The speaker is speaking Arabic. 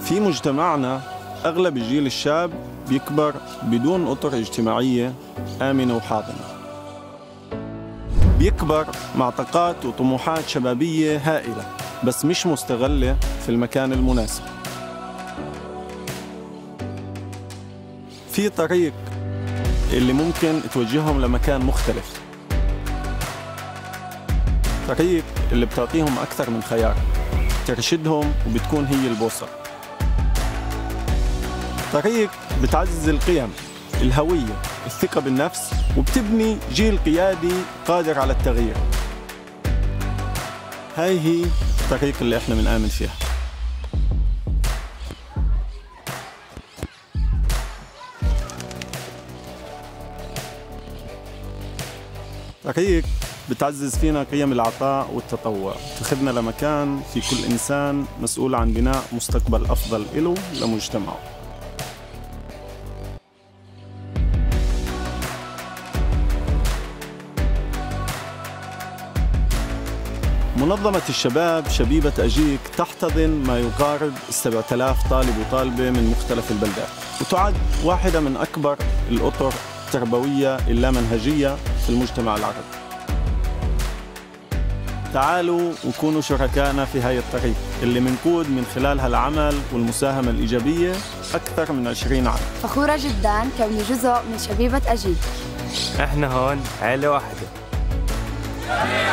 في مجتمعنا أغلب الجيل الشاب بيكبر بدون أطر اجتماعية آمنة وحاضنة. بيكبر مع طاقات وطموحات شبابية هائلة بس مش مستغلة في المكان المناسب. في طريق اللي ممكن توجههم لمكان مختلف، طريق اللي بتعطيهم أكثر من خيار، ترشدهم وبتكون هي البوصلة، طريق بتعزز القيم، الهوية، الثقة بالنفس، وبتبني جيل قيادي قادر على التغيير. هاي هي الطريق اللي احنا بنآمن فيها. طريق بتعزز فينا قيم العطاء والتطوع، تاخذنا لمكان في كل إنسان مسؤول عن بناء مستقبل أفضل له لمجتمعه. منظمة الشباب شبيبة أجيك تحتضن ما يقارب 7000 طالب وطالبة من مختلف البلدات، وتعد واحدة من أكبر الأطر التربوية اللامنهجية في المجتمع العربي. تعالوا وكونوا شركائنا في هاي الطريق اللي منقود من خلالها العمل والمساهمة الإيجابية أكثر من 20 عام. فخورة جداً كوني جزء من شبيبة أجيك. احنا هون عائلة واحدة.